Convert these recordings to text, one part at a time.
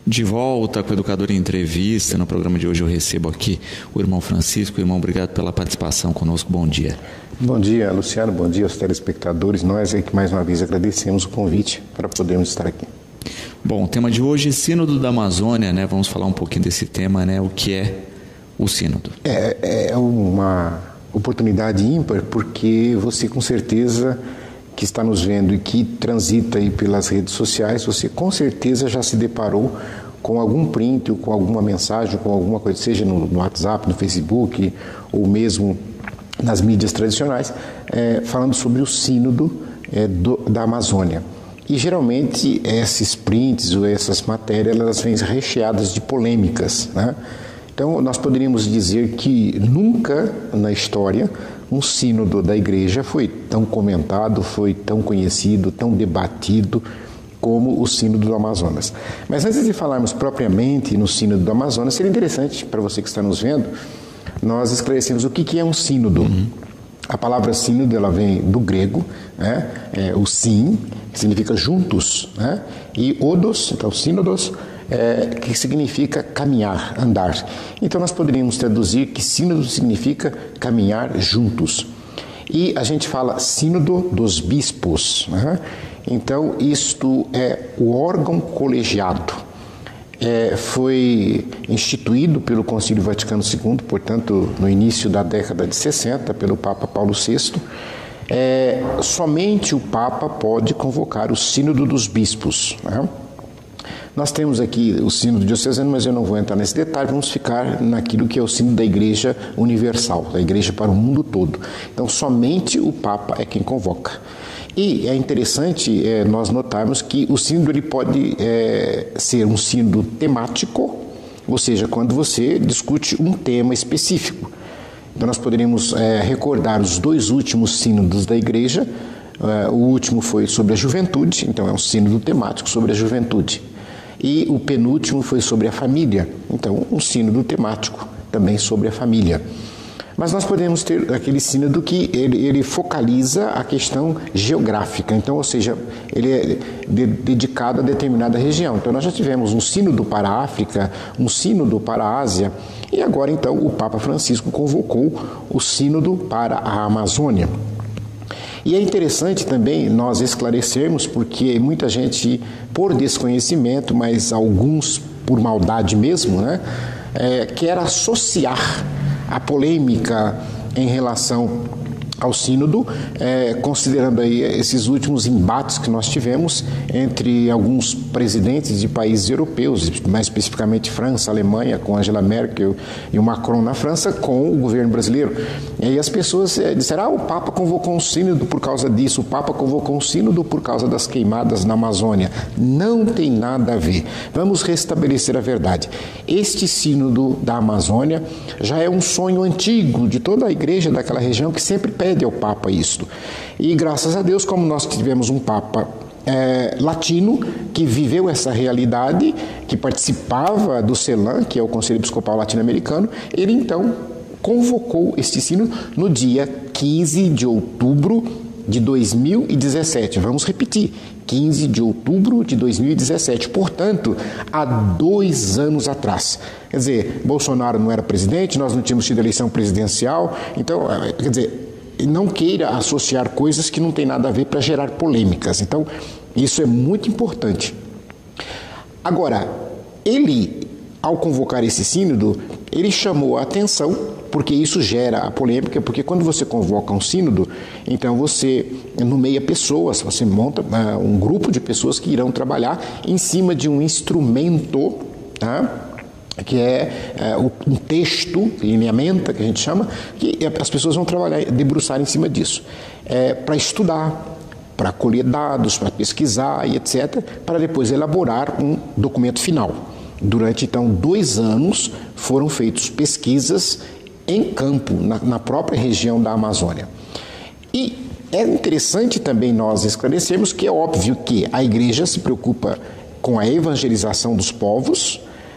De volta com o Educador em Entrevista. No programa de hoje eu recebo aqui o irmão Francisco. Irmão, obrigado pela participação conosco. Bom dia. Bom dia, Luciano. Bom dia aos telespectadores. Nós aqui mais uma vez agradecemos o convite para podermos estar aqui. Bom, o tema de hoje é Sínodo da Amazônia, né? Vamos falar um pouquinho desse tema, né? O que é o Sínodo? É uma oportunidade ímpar, porque você com certeza que está nos vendo e que transita aí pelas redes sociais, você com certeza já se deparou com algum print, ou com alguma mensagem, com alguma coisa, seja no WhatsApp, no Facebook, ou mesmo nas mídias tradicionais, falando sobre o Sínodo da Amazônia. E geralmente esses prints ou essas matérias, elas vêm recheadas de polêmicas, né? Então nós poderíamos dizer que nunca na história um sínodo da igreja foi tão comentado, foi tão conhecido, tão debatido como o sínodo do Amazonas. Mas antes de falarmos propriamente no sínodo do Amazonas, seria interessante para você que está nos vendo, nós esclarecemos o que é um sínodo. A palavra sínodo, ela vem do grego, né? O sim, que significa juntos, né? E odos, então sínodos, que significa caminhar, andar. Então nós poderíamos traduzir que sínodo significa caminhar juntos. E a gente fala sínodo dos bispos, né? Então isto é o órgão colegiado. Foi instituído pelo Concílio Vaticano II, portanto no início da década de 60, pelo Papa Paulo VI. Somente o Papa pode convocar o sínodo dos bispos, né? Nós temos aqui o sínodo diocesano, mas eu não vou entrar nesse detalhe, vamos ficar naquilo que é o sínodo da Igreja Universal, da Igreja para o mundo todo. Então, somente o Papa é quem convoca. E é interessante nós notarmos que o sínodo ele pode ser um sínodo temático, ou seja, quando você discute um tema específico. Então, nós poderíamos recordar os dois últimos sínodos da Igreja. O último foi sobre a juventude, então é um sínodo temático sobre a juventude. E o penúltimo foi sobre a família, então um sínodo temático também sobre a família. Mas nós podemos ter aquele sínodo que ele focaliza a questão geográfica, então, ou seja, ele é dedicado a determinada região. Então nós já tivemos um sínodo para a África, um sínodo para a Ásia, e agora então o Papa Francisco convocou o sínodo para a Amazônia. E é interessante também nós esclarecermos, porque muita gente, por desconhecimento, mas alguns por maldade mesmo, né, quer associar a polêmica em relação ao sínodo, considerando aí esses últimos embates que nós tivemos entre alguns presidentes de países europeus, mais especificamente França, Alemanha, com Angela Merkel e o Macron na França, com o governo brasileiro. E aí as pessoas disseram, o Papa convocou um sínodo por causa disso, o Papa convocou um sínodo por causa das queimadas na Amazônia. Não tem nada a ver. Vamos restabelecer a verdade. Este sínodo da Amazônia já é um sonho antigo de toda a igreja daquela região que sempre pede ao Papa isto. E graças a Deus, como nós tivemos um Papa latino que viveu essa realidade, que participava do CELAM, que é o Conselho Episcopal Latino-Americano, ele então convocou este sínodo no dia 15 de outubro de 2017. Vamos repetir, 15 de outubro de 2017, portanto, há 2 anos atrás. Quer dizer, Bolsonaro não era presidente, nós não tínhamos tido eleição presidencial, então, quer dizer, não queira associar coisas que não tem nada a ver para gerar polêmicas. Então, isso é muito importante. Agora, ele, ao convocar esse sínodo, ele chamou a atenção, porque isso gera a polêmica, porque quando você convoca um sínodo, então você nomeia pessoas, você monta um grupo de pessoas que irão trabalhar em cima de um instrumento, tá? Que é um texto, lineamento, que a gente chama, que as pessoas vão trabalhar, debruçar em cima disso, para estudar, para colher dados, para pesquisar e etc., para depois elaborar um documento final. Durante, então, 2 anos foram feitas pesquisas em campo, na própria região da Amazônia. E é interessante também nós esclarecermos que é óbvio que a igreja se preocupa com a evangelização dos povos,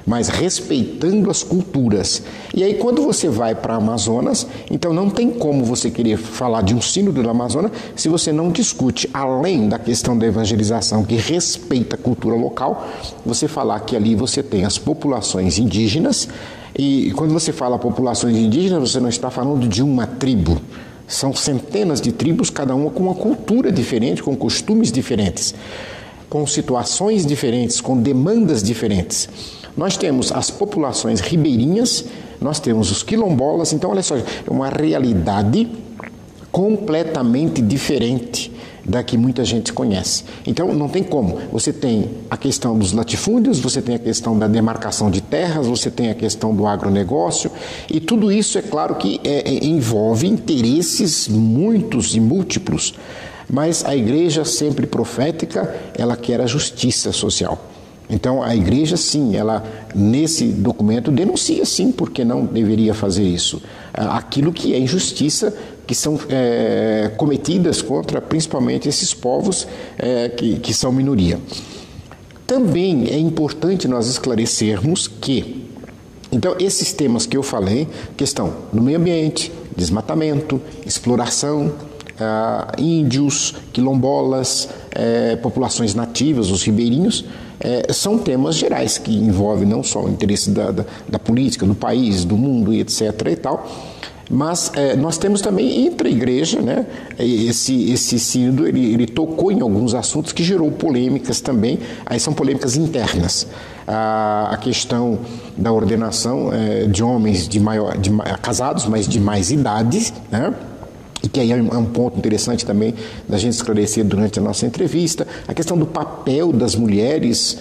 mas respeitando as culturas. E aí quando você vai para o Amazonas, então não tem como você querer falar de um sínodo do Amazonas se você não discute, além da questão da evangelização que respeita a cultura local, você falar que ali você tem as populações indígenas, e quando você fala populações indígenas, você não está falando de uma tribo. São centenas de tribos, cada uma com uma cultura diferente, com costumes diferentes, com situações diferentes, com demandas diferentes. Nós temos as populações ribeirinhas, nós temos os quilombolas, então olha só, é uma realidade completamente diferente da que muita gente conhece. Então não tem como. Você tem a questão dos latifúndios, você tem a questão da demarcação de terras, você tem a questão do agronegócio, e tudo isso é claro que envolve interesses muitos e múltiplos, mas a igreja sempre profética, ela quer a justiça social. Então a igreja sim, ela nesse documento denuncia sim, porque não deveria fazer isso, aquilo que é injustiça, que são cometidas contra principalmente esses povos que são minoria. Também é importante nós esclarecermos que, então, esses temas que eu falei, questão do meio ambiente, desmatamento, exploração, índios, quilombolas, populações nativas, os ribeirinhos, são temas gerais que envolvem não só o interesse da política, do país, do mundo e etc. e tal, mas nós temos também entre a igreja, né, esse sínodo, ele tocou em alguns assuntos que gerou polêmicas também, aí são polêmicas internas. A questão da ordenação de homens casados, mas de mais idade, né? E que aí é um ponto interessante também da gente esclarecer durante a nossa entrevista, a questão do papel das mulheres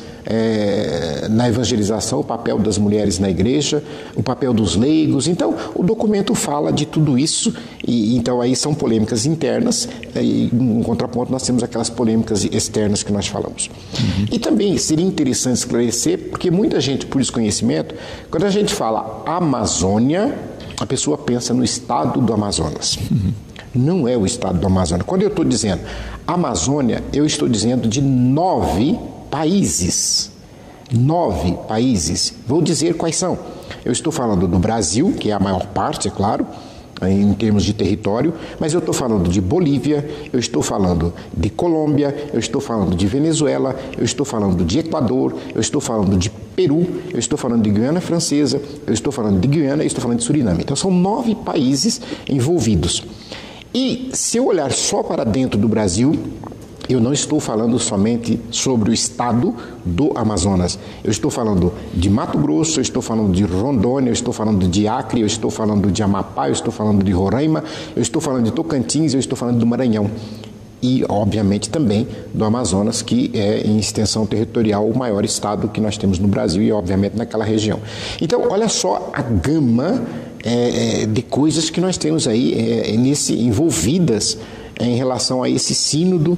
na evangelização, o papel das mulheres na igreja, o papel dos leigos. Então, o documento fala de tudo isso, e então aí são polêmicas internas, e em contraponto nós temos aquelas polêmicas externas que nós falamos. Uhum. E também seria interessante esclarecer, porque muita gente, por desconhecimento, quando a gente fala Amazônia, a pessoa pensa no estado do Amazonas. Uhum. Não é o estado do Amazonas. Quando eu estou dizendo Amazônia, eu estou dizendo de 9 países. 9 países. Vou dizer quais são. Eu estou falando do Brasil, que é a maior parte, é claro, em termos de território, mas eu estou falando de Bolívia, eu estou falando de Colômbia, eu estou falando de Venezuela, eu estou falando de Equador, eu estou falando de Peru, eu estou falando de Guiana Francesa, eu estou falando de Guiana e estou falando de Suriname. Então são 9 países envolvidos. E se eu olhar só para dentro do Brasil, eu não estou falando somente sobre o estado do Amazonas. Eu estou falando de Mato Grosso, eu estou falando de Rondônia, eu estou falando de Acre, eu estou falando de Amapá, eu estou falando de Roraima, eu estou falando de Tocantins, eu estou falando do Maranhão. E, obviamente, também do Amazonas, que é, em extensão territorial, o maior estado que nós temos no Brasil e, obviamente, naquela região. Então, olha só a gama de coisas que nós temos aí envolvidas em relação a esse sínodo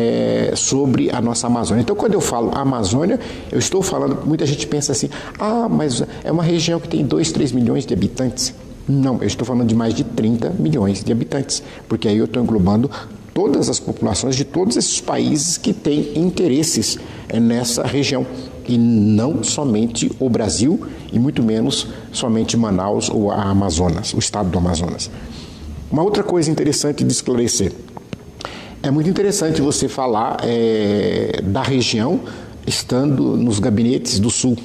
sobre a nossa Amazônia. Então, quando eu falo Amazônia, eu estou falando, muita gente pensa assim, mas é uma região que tem 2, 3 milhões de habitantes. Não, eu estou falando de mais de 30 milhões de habitantes, porque aí eu estou englobando todas as populações de todos esses países que têm interesses nessa região, e não somente o Brasil, e muito menos somente Manaus ou a Amazonas, o estado do Amazonas. Uma outra coisa interessante de esclarecer, é muito interessante você falar da região estando nos gabinetes do Sul,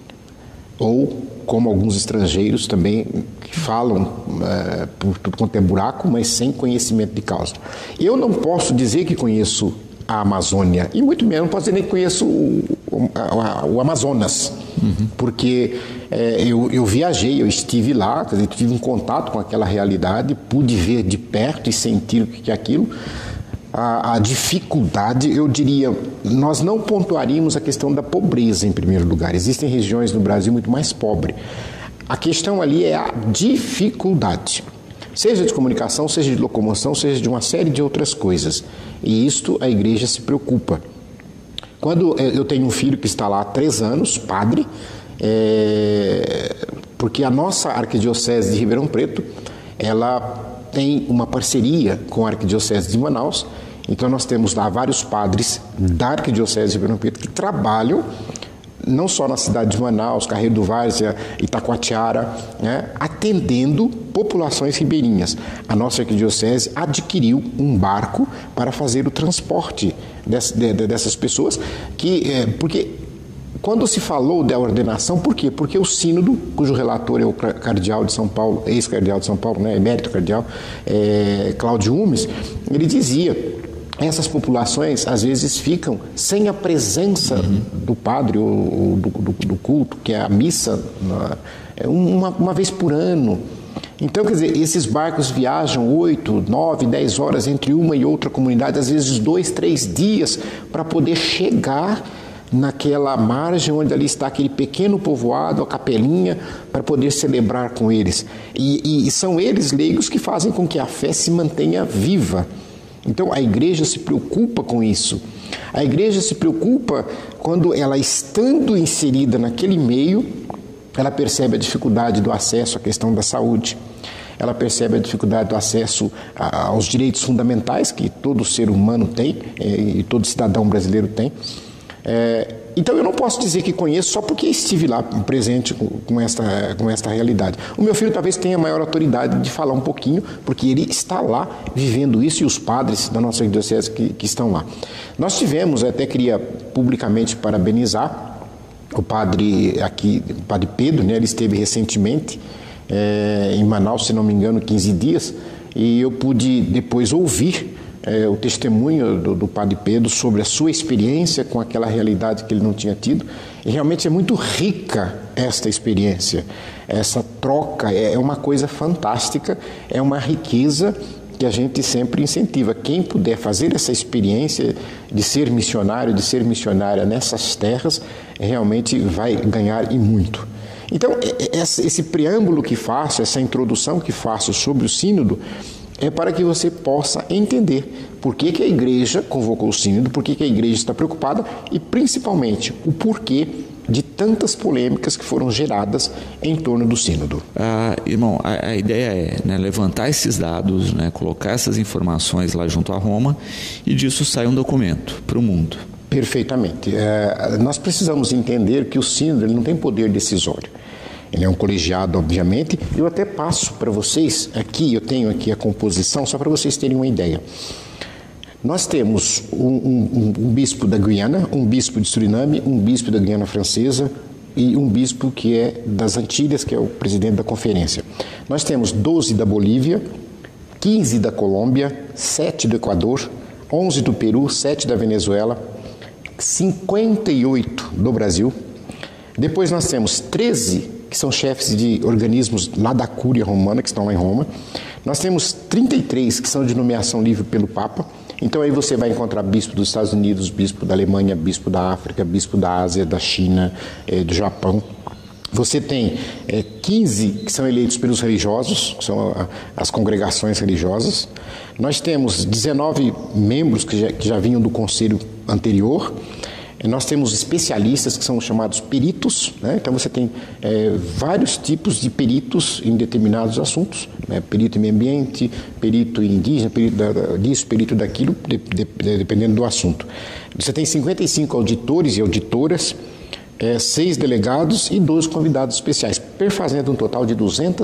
ou como alguns estrangeiros também que falam por tudo quanto é buraco, mas sem conhecimento de causa. Eu não posso dizer que conheço a Amazônia, e muito menos não posso dizer nem que conheço o Amazonas, porque eu viajei, eu estive lá, quer dizer, tive um contato com aquela realidade, pude ver de perto e sentir o que é aquilo. A dificuldade, eu diria, nós não pontuaríamos a questão da pobreza em primeiro lugar. Existem regiões no Brasil muito mais pobres. A questão ali é a dificuldade, seja de comunicação, seja de locomoção, seja de uma série de outras coisas. E isto a igreja se preocupa. Quando eu tenho um filho que está lá há 3 anos, padre, porque a nossa arquidiocese de Ribeirão Preto, ela tem uma parceria com a Arquidiocese de Manaus, então nós temos lá vários padres da Arquidiocese de Ribeirão Preto que trabalham não só na cidade de Manaus, Carreiro do Várzea, Itacoatiara, né, atendendo populações ribeirinhas. A nossa arquidiocese adquiriu um barco para fazer o transporte dessas pessoas, porque quando se falou da ordenação, por quê? Porque o sínodo, cujo relator é o cardeal de São Paulo, ex-cardeal de São Paulo, né, emérito cardeal, Cláudio Umes, ele dizia: essas populações, às vezes, ficam sem a presença do padre ou do culto, que é a missa, uma vez por ano. Então, quer dizer, esses barcos viajam 8, 9, 10 horas entre uma e outra comunidade, às vezes 2, 3 dias, para poder chegar naquela margem onde ali está aquele pequeno povoado, a capelinha, para poder celebrar com eles. E são eles, leigos, que fazem com que a fé se mantenha viva. Então, a igreja se preocupa com isso. A igreja se preocupa quando ela, estando inserida naquele meio, ela percebe a dificuldade do acesso à questão da saúde. Ela percebe a dificuldade do acesso aos direitos fundamentais que todo ser humano tem e todo cidadão brasileiro tem. Então eu não posso dizer que conheço só porque estive lá presente com esta realidade. O meu filho talvez tenha maior autoridade de falar um pouquinho, porque ele está lá vivendo isso, e os padres da nossa arquidiocese que estão lá. Nós tivemos, até queria publicamente parabenizar o padre Pedro, né? Ele esteve recentemente em Manaus, se não me engano, 15 dias, e eu pude depois ouvir o testemunho do padre Pedro sobre a sua experiência com aquela realidade que ele não tinha tido. E realmente é muito rica esta experiência, essa troca, é uma coisa fantástica, é uma riqueza que a gente sempre incentiva. Quem puder fazer essa experiência de ser missionário, de ser missionária nessas terras, realmente vai ganhar e muito. Então, esse preâmbulo que faço, essa introdução que faço sobre o sínodo, é para que você possa entender por que a igreja convocou o sínodo, por que a igreja está preocupada e, principalmente, o porquê de tantas polêmicas que foram geradas em torno do sínodo. Irmão, a ideia é, né, levantar esses dados, né, colocar essas informações lá junto a Roma, e disso sai um documento para o mundo. Perfeitamente. Nós precisamos entender que o sínodo ele não tem poder decisório. Ele é um colegiado, obviamente. Eu até passo para vocês aqui, eu tenho aqui a composição, só para vocês terem uma ideia. Nós temos um bispo da Guiana, um bispo de Suriname, um bispo da Guiana Francesa e um bispo que é das Antilhas, que é o presidente da conferência. Nós temos 12 da Bolívia, 15 da Colômbia, 7 do Equador, 11 do Peru, 7 da Venezuela, 58 do Brasil. Depois nós temos 13 que são chefes de organismos lá da Cúria Romana, que estão lá em Roma. Nós temos 33 que são de nomeação livre pelo Papa. Então aí você vai encontrar bispo dos Estados Unidos, bispo da Alemanha, bispo da África, bispo da Ásia, da China, do Japão. Você tem 15 que são eleitos pelos religiosos, que são as congregações religiosas. Nós temos 19 membros que já vinham do conselho anterior. Nós temos especialistas que são chamados peritos, né? Então você tem vários tipos de peritos em determinados assuntos, né? Perito em meio ambiente, perito em indígena, perito disso, perito daquilo, dependendo do assunto. Você tem 55 auditores e auditoras, 6 delegados e 12 convidados especiais, perfazendo um total de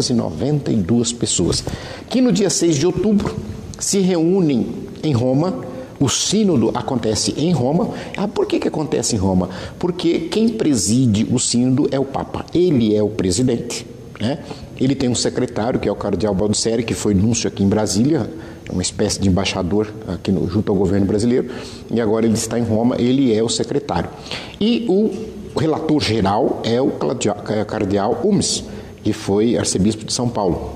292 pessoas, que no dia 6 de outubro se reúnem em Roma. O sínodo acontece em Roma. Por que acontece em Roma? Porque quem preside o sínodo é o Papa. Ele é o presidente, né? Ele tem um secretário, que é o cardeal Baldisseri, que foi núncio aqui em Brasília, uma espécie de embaixador aqui junto ao governo brasileiro, e agora ele está em Roma, ele é o secretário. E o relator geral é o cardeal Umes, que foi arcebispo de São Paulo.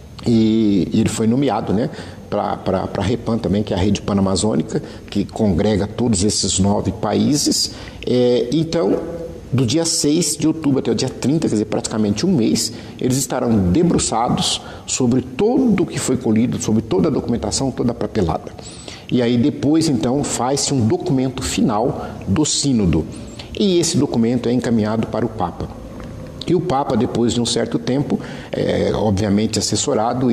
E ele foi nomeado, né, para a REPAN também, que é a rede panamazônica, que congrega todos esses 9 países. Então, do dia 6 de outubro até o dia 30, quer dizer, praticamente um mês, eles estarão debruçados sobre tudo o que foi colhido, sobre toda a documentação, toda a papelada. E aí depois, então, faz-se um documento final do sínodo. E esse documento é encaminhado para o Papa. E o Papa, depois de um certo tempo, obviamente assessorado,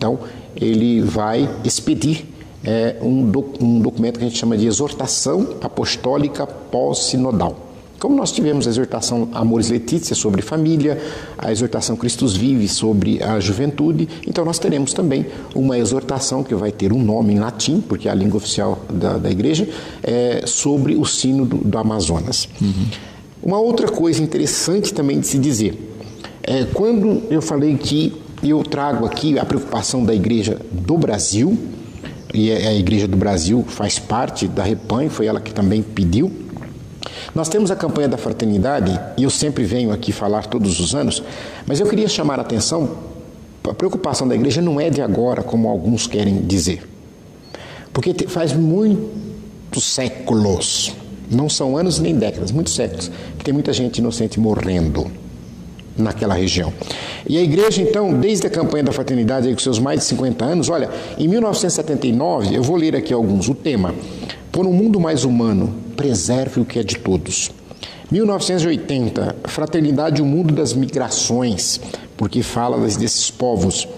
ele vai expedir um documento que a gente chama de exortação apostólica pós-sinodal. Como nós tivemos a exortação Amoris Laetitia sobre família, a exortação Christus Vive sobre a juventude, então nós teremos também uma exortação que vai ter um nome em latim, porque é a língua oficial da igreja, sobre o sínodo do Amazonas. Uma outra coisa interessante também de se dizer, quando eu falei que eu trago aqui a preocupação da igreja do Brasil, e a igreja do Brasil faz parte da Repan, foi ela que também pediu. Nós temos a campanha da fraternidade, e eu sempre venho aqui falar todos os anos, mas eu queria chamar a atenção, a preocupação da igreja não é de agora, como alguns querem dizer. Porque faz muitos séculos, não são anos nem décadas, muitos séculos, que tem muita gente inocente morrendo naquela região. E a igreja, então, desde a campanha da fraternidade, aí, com seus mais de 50 anos, olha, em 1979, eu vou ler aqui alguns, o tema: por um mundo mais humano, preserve o que é de todos. 1980, fraternidade, o mundo das migrações, porque fala desses povos.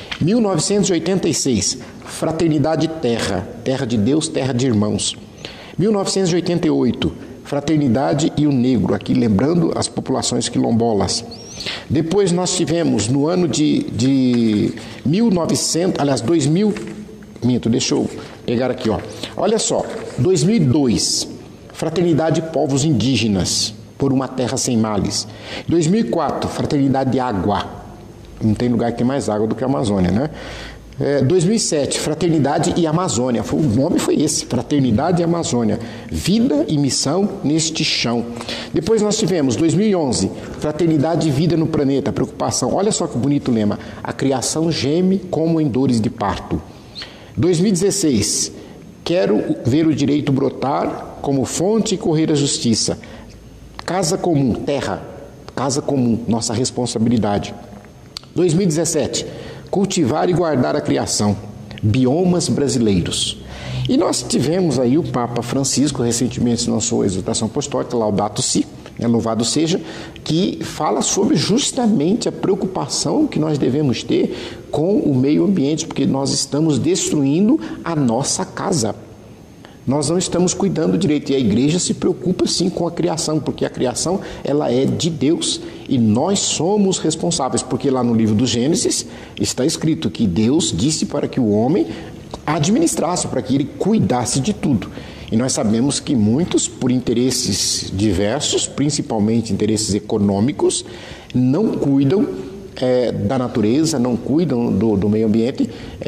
1986, fraternidade terra, terra de Deus, terra de irmãos. 1988, fraternidade e o negro, aqui lembrando as populações quilombolas. Depois nós tivemos no ano de 2000, deixa eu pegar aqui, ó. Olha só, 2002, fraternidade de povos indígenas, por uma terra sem males. 2004, fraternidade de água, não tem lugar que tem mais água do que a Amazônia, né? 2007, Fraternidade e Amazônia, o nome foi esse, Fraternidade e Amazônia, vida e missão neste chão. Depois nós tivemos 2011, Fraternidade e vida no planeta, preocupação, olha só que bonito lema, a criação geme como em dores de parto. 2016, quero ver o direito brotar como fonte e correr a justiça. Casa comum, terra, casa comum, nossa responsabilidade. 2017, cultivar e guardar a criação, biomas brasileiros. E nós tivemos aí o Papa Francisco, recentemente na sua exortação apostólica, Laudato Si, louvado seja, que fala sobre justamente a preocupação que nós devemos ter com o meio ambiente, porque nós estamos destruindo a nossa casa. Nós não estamos cuidando direito, e a igreja se preocupa sim com a criação, porque a criação ela é de Deus e nós somos responsáveis, porque lá no livro do Gênesis está escrito que Deus disse para que o homem administrasse, para que ele cuidasse de tudo. E nós sabemos que muitos, por interesses diversos, principalmente interesses econômicos, não cuidam da natureza, não cuidam do meio ambiente,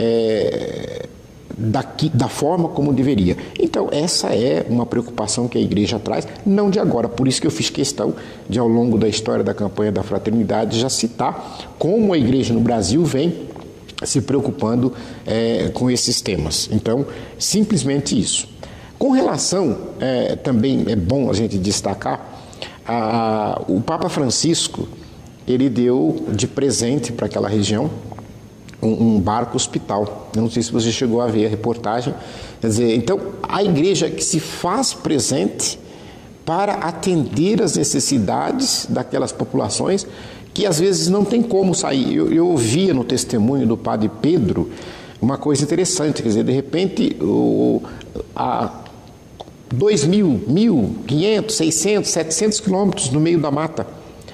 da forma como deveria. Então essa é uma preocupação que a igreja traz, não de agora, por isso que eu fiz questão de, ao longo da história da campanha da fraternidade, já citar como a igreja no Brasil vem se preocupando com esses temas. Então, simplesmente isso. Com relação, também é bom a gente destacar, o Papa Francisco, ele deu de presente para aquela região um barco hospital. Eu não sei se você chegou a ver a reportagem. Quer dizer, então, a igreja que se faz presente para atender as necessidades daquelas populações que às vezes não tem como sair. Eu ouvia no testemunho do padre Pedro uma coisa interessante, quer dizer, de repente, a 2.000, 1.500, 600, 700 quilômetros no meio da mata,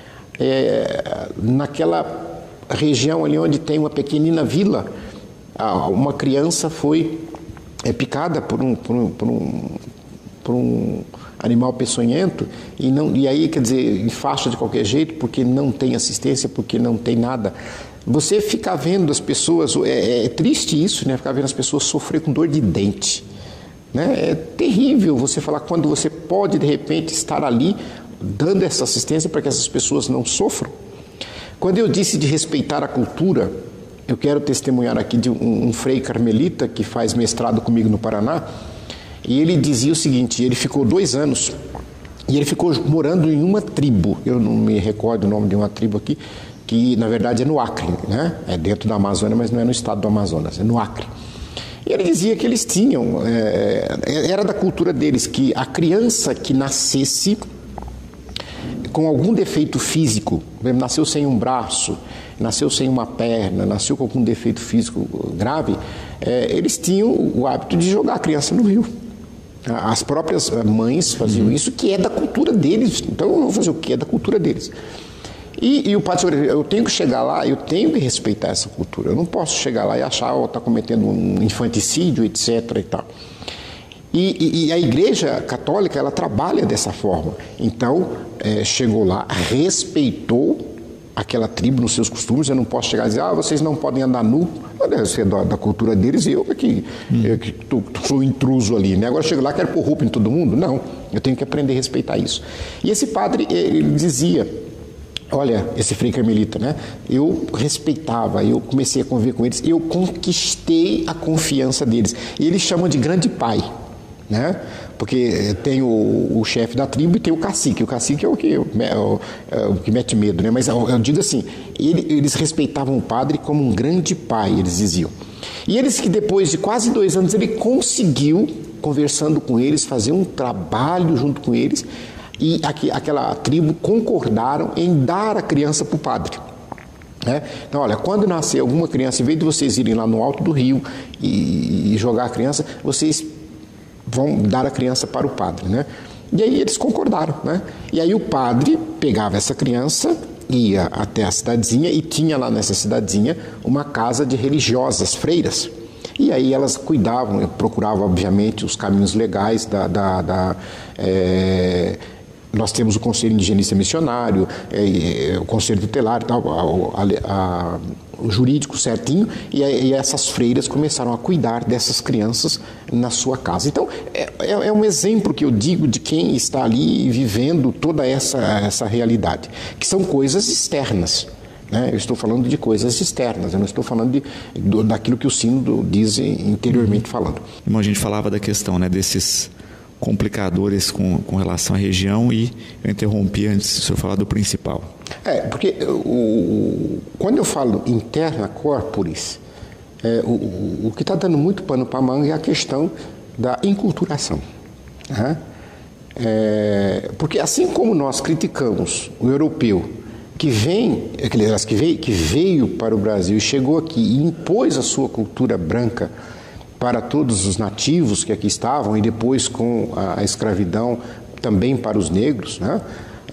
naquela região ali onde tem uma pequenina vila, uma criança foi picada por um animal peçonhento e aí, quer dizer, enfaixa de qualquer jeito porque não tem assistência, porque não tem nada. Você fica vendo as pessoas, é triste isso, né? Ficar vendo as pessoas sofrer com dor de dente, né? É terrível você falar quando você pode de repente estar ali dando essa assistência para que essas pessoas não sofram. Quando eu disse de respeitar a cultura, eu quero testemunhar aqui de um frei carmelita que faz mestrado comigo no Paraná, e ele dizia o seguinte: ele ficou 2 anos e ele ficou morando em uma tribo, eu não me recordo o nome de uma tribo aqui, que na verdade é no Acre, né? É dentro da Amazônia, mas não é no estado do Amazonas, é no Acre. E ele dizia que eles tinham, era da cultura deles, que a criança que nascesse com algum defeito físico, nasceu sem um braço, nasceu sem uma perna, nasceu com algum defeito físico grave, eles tinham o hábito de jogar a criança no rio. As próprias mães faziam isso, que é da cultura deles. Então eu vou fazer o que é da cultura deles. E o padre, eu tenho que chegar lá, eu tenho que respeitar essa cultura. Eu não posso chegar lá e achar que está cometendo um infanticídio, etc. e tal. E a Igreja Católica, ela trabalha dessa forma. Então, chegou lá, respeitou aquela tribo nos seus costumes. Eu não posso chegar e dizer, vocês não podem andar nu. Isso é da cultura deles e eu que sou intruso ali, né? Agora eu chego lá, quero pôr roupa em todo mundo? Não, eu tenho que aprender a respeitar isso. E esse padre, ele dizia, olha, esse frei carmelita, né? Eu respeitava, eu comecei a conviver com eles, eu conquistei a confiança deles. E eles chamam de grande pai, né? Porque tem o chefe da tribo e tem o cacique. O cacique é o que mete medo, né? Mas eu digo assim, eles respeitavam o padre como um grande pai, eles diziam. E eles que depois de quase 2 anos, ele conseguiu, conversando com eles, fazer um trabalho junto com eles, e aquela tribo concordaram em dar a criança para o padre. Então, olha, quando nascer alguma criança, em vez de vocês irem lá no alto do rio e jogar a criança, vocês vão dar a criança para o padre, né? E aí eles concordaram, né? E aí o padre pegava essa criança, ia até a cidadezinha e tinha lá nessa cidadezinha uma casa de religiosas, freiras. E aí elas cuidavam, procuravam obviamente os caminhos legais nós temos o Conselho Indigenista Missionário, o Conselho Tutelar, o jurídico certinho, e essas freiras começaram a cuidar dessas crianças na sua casa. Então, é um exemplo que eu digo de quem está ali vivendo toda essa realidade, que são coisas externas. Eu estou falando de coisas externas, eu não estou falando daquilo que o sínodo diz interiormente falando. Irmão, a gente falava da questão, né, desses complicadores com relação à região e eu interrompi antes do senhor falar do principal. Porque quando eu falo interna corporis, o que está dando muito pano para a manga é a questão da inculturação. Porque assim como nós criticamos o europeu que veio para o Brasil e chegou aqui e impôs a sua cultura branca para todos os nativos que aqui estavam e depois com a escravidão também para os negros, né?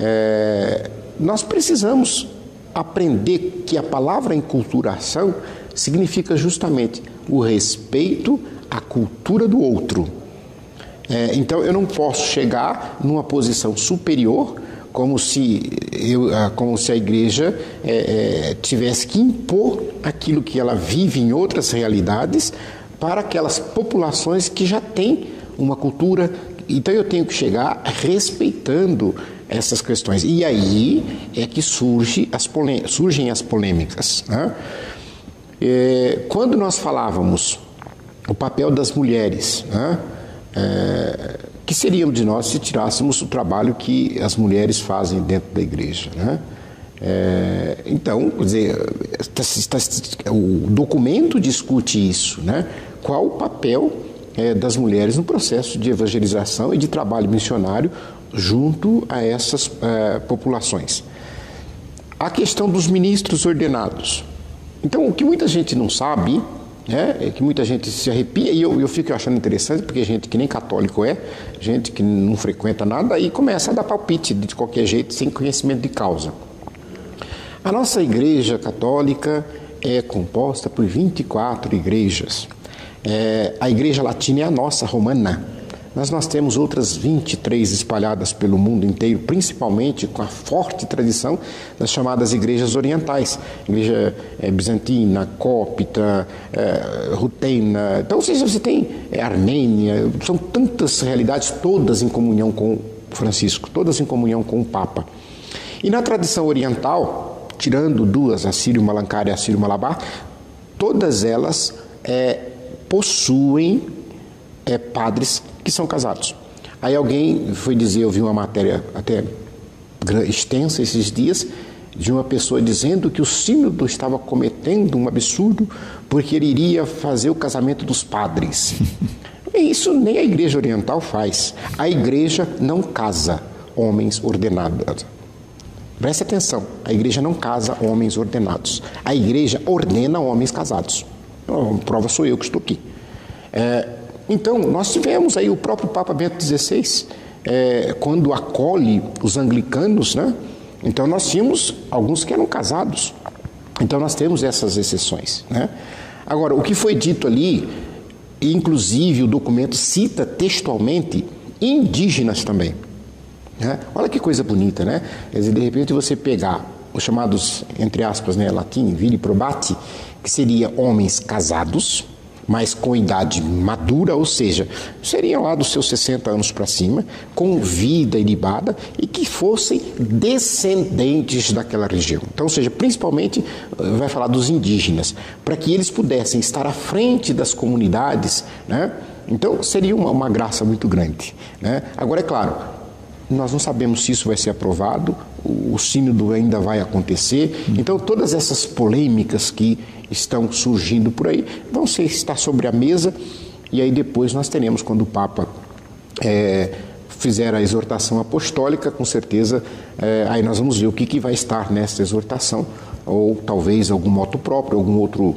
Nós precisamos aprender que a palavra enculturação significa justamente o respeito à cultura do outro. Então eu não posso chegar numa posição superior como se a igreja tivesse que impor aquilo que ela vive em outras realidades para aquelas populações que já têm uma cultura. Então eu tenho que chegar respeitando essas questões. E aí é que surgem as polêmicas. Né? Quando nós falávamos o papel das mulheres, né? Que seríamos de nós se tirássemos o trabalho que as mulheres fazem dentro da igreja, né? Então, quer dizer, o documento discute isso, né? Qual o papel das mulheres no processo de evangelização e de trabalho missionário junto a essas populações. A questão dos ministros ordenados. Então, o que muita gente não sabe, é que muita gente se arrepia, e eu fico achando interessante, porque gente que nem católico gente que não frequenta nada, aí começa a dar palpite de qualquer jeito, sem conhecimento de causa. A nossa igreja católica é composta por 24 igrejas. A igreja latina é a nossa, romana. Mas nós temos outras 23 espalhadas pelo mundo inteiro, principalmente com a forte tradição das chamadas igrejas orientais. Igreja bizantina, cópita, rutena. Então, ou seja, você tem Armênia, são tantas realidades, todas em comunhão com Francisco, todas em comunhão com o Papa. E na tradição oriental, tirando duas, a Sírio-Malankara e a Sírio-Malabar, todas elas possuem padres que são casados. Aí alguém foi dizer, eu vi uma matéria até extensa esses dias, de uma pessoa dizendo que o sínodo estava cometendo um absurdo porque ele iria fazer o casamento dos padres. Isso nem a igreja oriental faz. A igreja não casa homens ordenados. Preste atenção, a igreja não casa homens ordenados. A igreja ordena homens casados. A prova sou eu que estou aqui. Então, nós tivemos aí o próprio Papa Bento XVI, quando acolhe os anglicanos, né? Então nós tínhamos alguns que eram casados. Então nós temos essas exceções, né? Agora, o que foi dito ali, inclusive o documento cita textualmente indígenas também, né? Olha que coisa bonita, né? Quer dizer, de repente você pegar os chamados, entre aspas, né, latim, viri probati, que seria homens casados, mas com idade madura, ou seja, seriam lá dos seus 60 anos para cima, com vida ilibada e que fossem descendentes daquela região. Então, ou seja, principalmente vai falar dos indígenas, para que eles pudessem estar à frente das comunidades, né? Então, seria uma graça muito grande, né? Agora, é claro, nós não sabemos se isso vai ser aprovado, o sínodo ainda vai acontecer, então todas essas polêmicas que estão surgindo por aí vão estar sobre a mesa, e aí depois nós teremos, quando o Papa fizer a exortação apostólica, com certeza aí nós vamos ver o que vai estar nessa exortação, ou talvez algum moto próprio, algum outro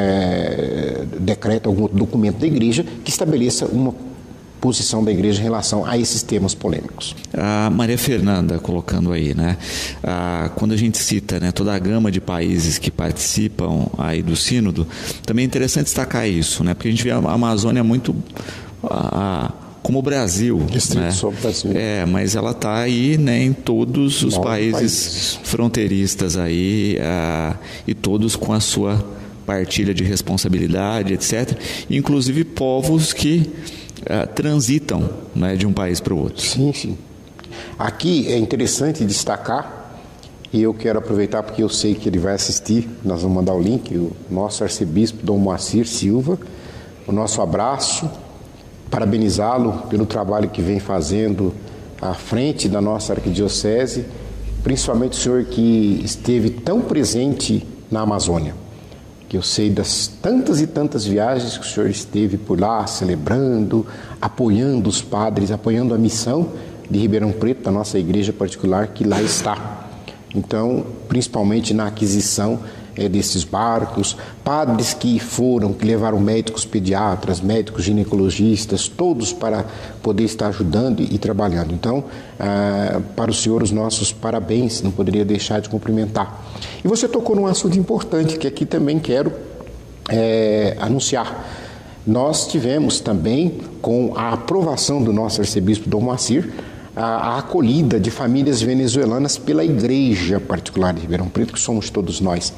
decreto, algum outro documento da igreja que estabeleça uma posição da igreja em relação a esses temas polêmicos. A Maria Fernanda colocando aí, né? Quando a gente cita, né, toda a gama de países que participam aí do sínodo, também é interessante destacar isso, né? Porque a gente vê a Amazônia muito como o Brasil, Restrito né? só ao Brasil. Mas ela está aí, né, em todos os países fronteiristas aí, e todos com a sua partilha de responsabilidade, etc. Inclusive povos que transitam, né, de um país para o outro. Sim, sim. Aqui é interessante destacar, e eu quero aproveitar porque eu sei que ele vai assistir, nós vamos mandar o link, o nosso arcebispo Dom Moacir Silva, o nosso abraço, parabenizá-lo pelo trabalho que vem fazendo à frente da nossa arquidiocese, principalmente o senhor que esteve tão presente na Amazônia, que eu sei das tantas e tantas viagens que o senhor esteve por lá, celebrando, apoiando os padres, apoiando a missão de Ribeirão Preto, da nossa igreja particular, que lá está. Então, principalmente na aquisição desses barcos, padres que levaram médicos pediatras, médicos ginecologistas, todos para poder estar ajudando e trabalhando. Então, para o senhor, os nossos parabéns, não poderia deixar de cumprimentar. E você tocou num assunto importante que aqui também quero anunciar. Nós tivemos também, com a aprovação do nosso arcebispo Dom Moacir, a acolhida de famílias venezuelanas pela igreja particular de Ribeirão Preto, que somos todos nós.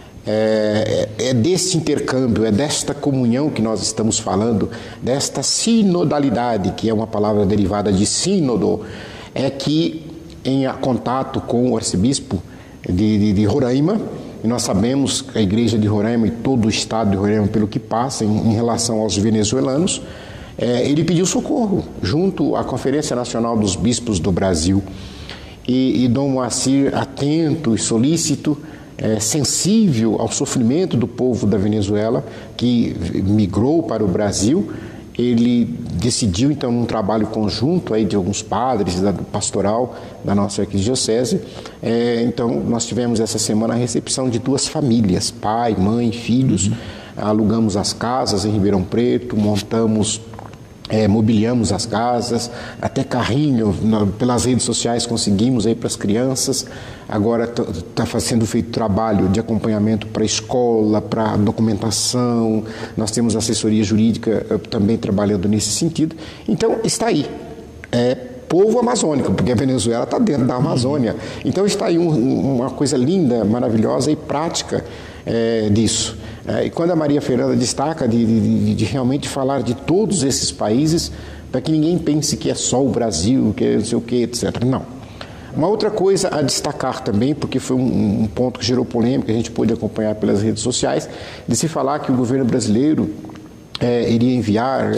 É desse intercâmbio, é desta comunhão que nós estamos falando, desta sinodalidade, que é uma palavra derivada de sínodo, é que em contato com o arcebispo de Roraima, e nós sabemos que a igreja de Roraima e todo o estado de Roraima, pelo que passa em relação aos venezuelanos, ele pediu socorro junto à Conferência Nacional dos Bispos do Brasil. E Dom Moacir, atento e solícito, sensível ao sofrimento do povo da Venezuela, que migrou para o Brasil, ele decidiu, então, num trabalho conjunto aí de alguns padres, do pastoral da nossa arquidiocese, então, nós tivemos essa semana a recepção de 2 famílias, pai, mãe, filhos, alugamos as casas em Ribeirão Preto, montamos, mobiliamos as casas, até carrinho, pelas redes sociais conseguimos aí para as crianças. Agora está sendo feito trabalho de acompanhamento para a escola, para documentação, nós temos assessoria jurídica também trabalhando nesse sentido. Então está aí, povo amazônico, porque a Venezuela está dentro da Amazônia. Então está aí uma coisa linda, maravilhosa e prática disso. E quando a Maria Fernanda destaca de realmente falar de todos esses países, para que ninguém pense que é só o Brasil, que é não sei o que, etc. Não. Uma outra coisa a destacar também, porque foi um ponto que gerou polêmica, a gente pôde acompanhar pelas redes sociais, de se falar que o governo brasileiro iria enviar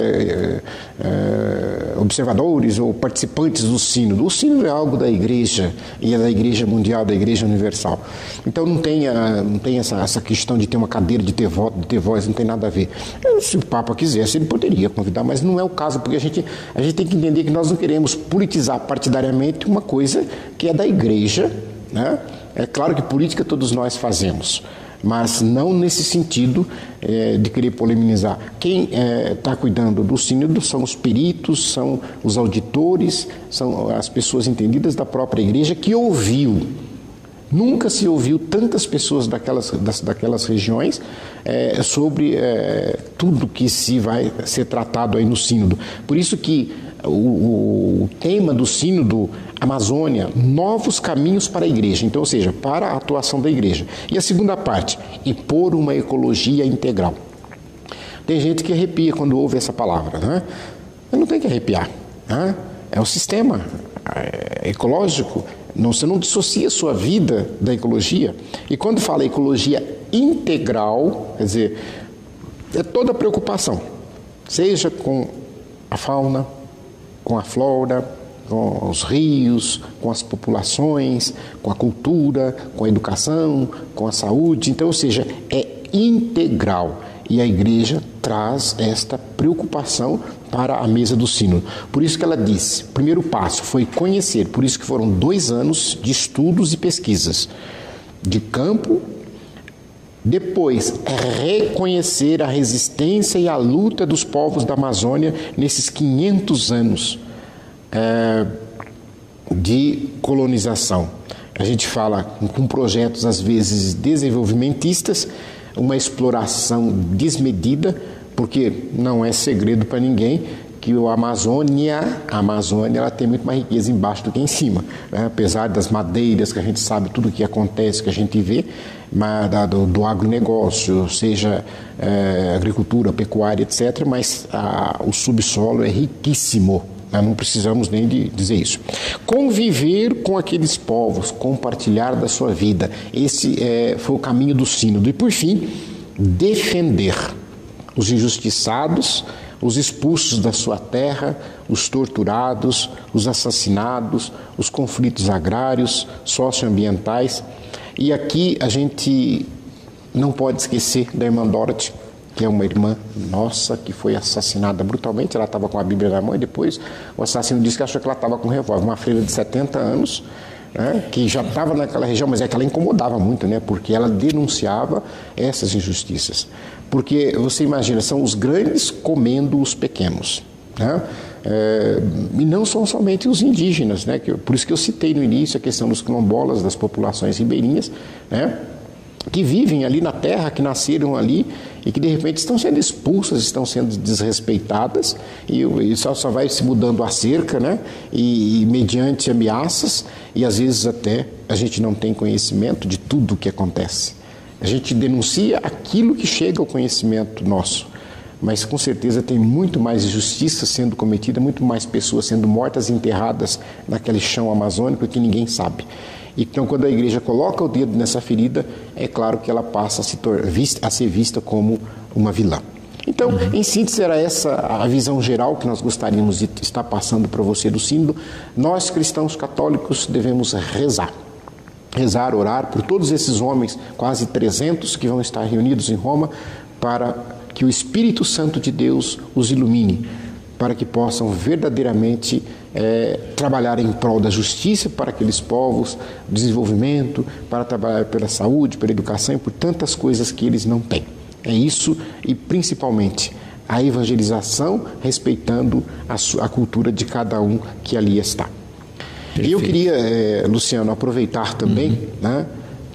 observadores ou participantes do sínodo. O sínodo é algo da igreja, e é da igreja mundial, da igreja universal. Então não tem essa questão de ter uma cadeira, de ter voto, de ter voz, não tem nada a ver. Se o Papa quisesse, ele poderia convidar, mas não é o caso, porque a gente tem que entender que nós não queremos politizar partidariamente uma coisa que é da igreja, né? É claro que política todos nós fazemos, mas não nesse sentido de querer polemizar. Quem está cuidando do sínodo são os peritos, são os auditores, são as pessoas entendidas da própria igreja que ouviu. Nunca se ouviu tantas pessoas daquelas regiões sobre tudo que vai ser tratado aí no sínodo. Por isso que o tema do sínodo Amazônia, novos caminhos para a igreja, então, ou seja, para a atuação da igreja. E a segunda parte, e por uma ecologia integral. Tem gente que arrepia quando ouve essa palavra, né? Mas não tem que arrepiar, né? É o sistema ecológico. Você não dissocia a sua vida da ecologia. E quando fala ecologia integral, quer dizer, é toda a preocupação, seja com a fauna, com a flora, com os rios, com as populações, com a cultura, com a educação, com a saúde. Então, ou seja, é integral. E a igreja traz esta preocupação para a mesa do sínodo. Por isso que ela disse, o primeiro passo foi conhecer, por isso que foram 2 anos de estudos e pesquisas de campo. Depois, reconhecer a resistência e a luta dos povos da Amazônia nesses 500 anos de colonização. A gente fala com projetos, às vezes, desenvolvimentistas, uma exploração desmedida, porque não é segredo para ninguém que a Amazônia ela tem muito mais riqueza embaixo do que em cima, né? Apesar das madeiras, que a gente sabe tudo o que acontece, que a gente vê, mas do agronegócio, seja agricultura, pecuária, etc., mas o subsolo é riquíssimo. Não precisamos nem de dizer isso. Conviver com aqueles povos, compartilhar da sua vida, esse foi o caminho do sínodo. E por fim, defender os injustiçados, os expulsos da sua terra, os torturados, os assassinados, os conflitos agrários, socioambientais. E aqui a gente não pode esquecer da irmã Dorothy, que é uma irmã nossa que foi assassinada brutalmente. Ela estava com a Bíblia na mão e depois o assassino disse que achou que ela estava com um revólver. Uma freira de 70 anos, né, que já estava naquela região, mas é que ela incomodava muito, né, porque ela denunciava essas injustiças. Porque você imagina, são os grandes comendo os pequenos, né? E não são somente os indígenas, né? Por isso que eu citei no início a questão dos quilombolas, das populações ribeirinhas, né? Que vivem ali na terra, que nasceram ali e que de repente estão sendo expulsas, estão sendo desrespeitadas e só vai se mudando a cerca, né? E mediante ameaças, e às vezes até a gente não tem conhecimento de tudo o que acontece. A gente denuncia aquilo que chega ao conhecimento nosso, mas com certeza tem muito mais injustiça sendo cometida, muito mais pessoas sendo mortas e enterradas naquele chão amazônico que ninguém sabe. Então, quando a igreja coloca o dedo nessa ferida, é claro que ela passa a ser vista como uma vilã. Então, em síntese, era essa a visão geral que nós gostaríamos de estar passando para você do sínodo. Nós, cristãos católicos, devemos rezar, orar por todos esses homens, quase 300 que vão estar reunidos em Roma, para que o Espírito Santo de Deus os ilumine, para que possam verdadeiramente trabalhar em prol da justiça para aqueles povos, desenvolvimento, para trabalhar pela saúde, pela educação e por tantas coisas que eles não têm. É isso, e principalmente a evangelização, respeitando a cultura de cada um que ali está. Perfeito. E eu queria, Luciano, aproveitar também, né,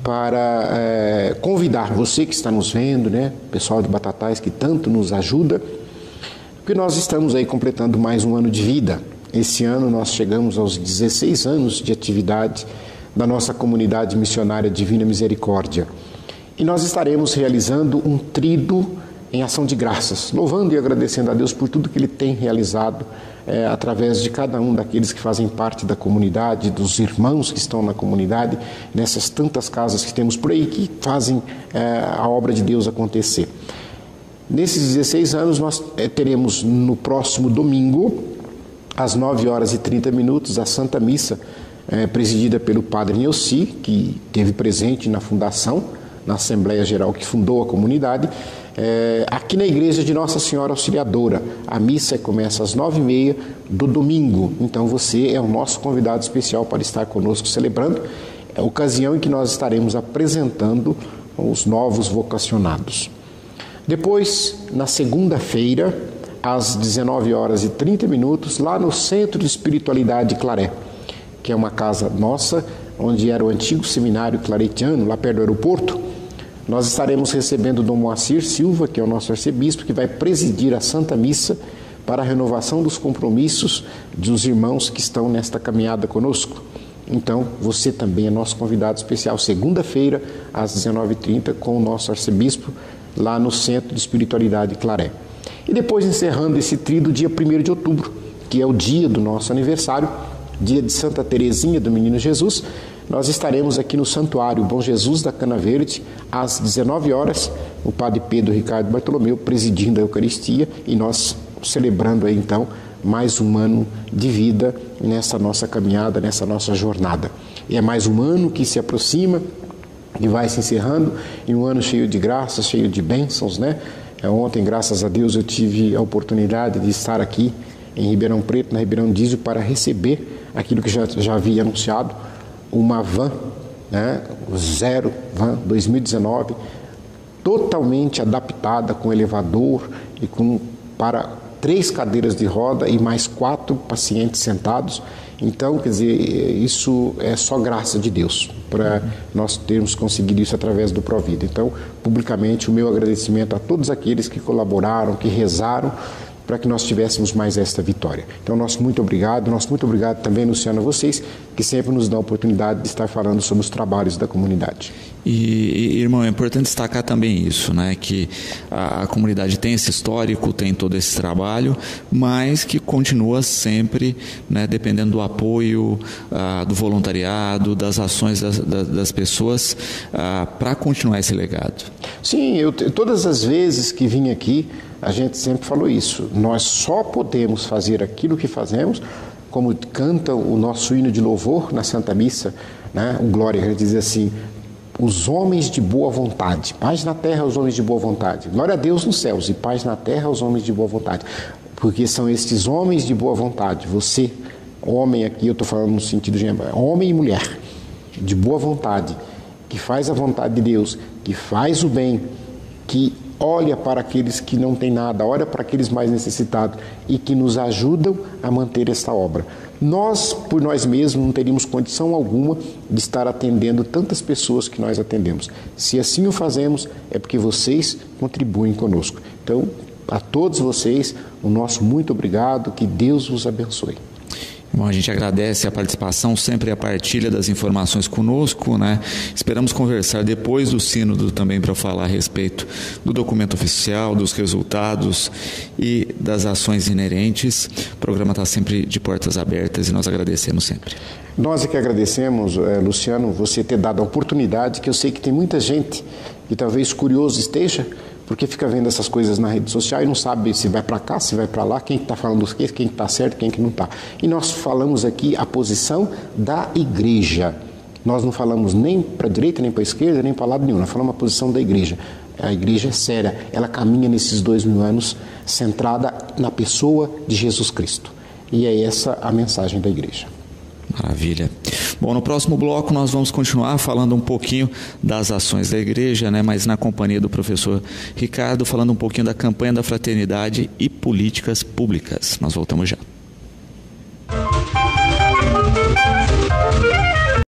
para convidar você que está nos vendo, né, pessoal de Batatais que tanto nos ajuda, porque nós estamos aí completando mais um ano de vida. Esse ano nós chegamos aos 16 anos de atividade da nossa comunidade missionária Divina Misericórdia. E nós estaremos realizando um tríduo em ação de graças, louvando e agradecendo a Deus por tudo que Ele tem realizado através de cada um daqueles que fazem parte da comunidade, dos irmãos que estão na comunidade, nessas tantas casas que temos por aí que fazem a obra de Deus acontecer. Nesses 16 anos nós teremos no próximo domingo, às 9h30, a Santa Missa, presidida pelo Padre Neuci, que esteve presente na fundação, na Assembleia Geral que fundou a comunidade, aqui na igreja de Nossa Senhora Auxiliadora. A missa começa às 9h30 do domingo, então você é o nosso convidado especial para estar conosco celebrando, a ocasião em que nós estaremos apresentando os novos vocacionados. Depois, na segunda-feira, às 19h30, lá no Centro de Espiritualidade Claré, que é uma casa nossa, onde era o antigo seminário claretiano, lá perto do aeroporto, nós estaremos recebendo Dom Moacir Silva, que é o nosso arcebispo, que vai presidir a Santa Missa para a renovação dos compromissos dos irmãos que estão nesta caminhada conosco. Então, você também é nosso convidado especial, segunda-feira, às 19h30, com o nosso arcebispo, lá no Centro de Espiritualidade Claré. E depois, encerrando esse tríduo, dia 1º de outubro, que é o dia do nosso aniversário, dia de Santa Teresinha do Menino Jesus, nós estaremos aqui no Santuário Bom Jesus da Cana Verde, às 19h, o Padre Pedro Ricardo Bartolomeu presidindo a Eucaristia e nós celebrando aí então mais um ano de vida nessa nossa caminhada, nessa nossa jornada. E é mais um ano que se aproxima, que vai se encerrando, e um ano cheio de graças, cheio de bênçãos, né? Ontem, graças a Deus, eu tive a oportunidade de estar aqui em Ribeirão Preto, na Ribeirão Dízio, para receber aquilo que já havia anunciado, uma van, né? Zero van 2019, totalmente adaptada, com elevador e para 3 cadeiras de roda e mais 4 pacientes sentados. Então, quer dizer, isso é só graça de Deus, para nós termos conseguido isso através do Provida. Então, publicamente, o meu agradecimento a todos aqueles que colaboraram, que rezaram, para que nós tivéssemos mais esta vitória. Então, nosso muito obrigado também, Luciano, a vocês, que sempre nos dão a oportunidade de estar falando sobre os trabalhos da comunidade. E irmão, é importante destacar também isso, né, que a comunidade tem esse histórico, tem todo esse trabalho, mas que continua sempre, né, dependendo do apoio, do voluntariado, das ações das pessoas, para continuar esse legado. Sim, todas as vezes que vim aqui, a gente sempre falou isso. Nós só podemos fazer aquilo que fazemos, como canta o nosso hino de louvor na Santa Missa, né? O Glória, que diz assim: os homens de boa vontade, paz na terra aos homens de boa vontade. Glória a Deus nos céus e paz na terra aos homens de boa vontade. Porque são estes homens de boa vontade, você, homem aqui, eu estou falando no sentido de homem e mulher, de boa vontade, que faz a vontade de Deus, que faz o bem, que olha para aqueles que não têm nada, olha para aqueles mais necessitados e que nos ajudam a manter esta obra. Nós, por nós mesmos, não teríamos condição alguma de estar atendendo tantas pessoas que nós atendemos. Se assim o fazemos, é porque vocês contribuem conosco. Então, a todos vocês, o nosso muito obrigado, que Deus vos abençoe. Bom, a gente agradece a participação, sempre a partilha das informações conosco, né? Esperamos conversar depois do sínodo também para falar a respeito do documento oficial, dos resultados e das ações inerentes. O programa está sempre de portas abertas e nós agradecemos sempre. Nós é que agradecemos, Luciano, você ter dado a oportunidade, que eu sei que tem muita gente que talvez curioso esteja, porque fica vendo essas coisas na rede social e não sabe se vai para cá, se vai para lá, quem está falando o quê, quem está certo, quem que não está. E nós falamos aqui a posição da igreja. Nós não falamos nem para a direita, nem para a esquerda, nem para lado nenhum. Nós falamos a posição da igreja. A igreja é séria, ela caminha nesses 2000 anos centrada na pessoa de Jesus Cristo. E é essa a mensagem da igreja. Maravilha. Bom, no próximo bloco nós vamos continuar falando um pouquinho das ações da igreja, né, mas na companhia do professor Ricardo, falando um pouquinho da campanha da fraternidade e políticas públicas. Nós voltamos já.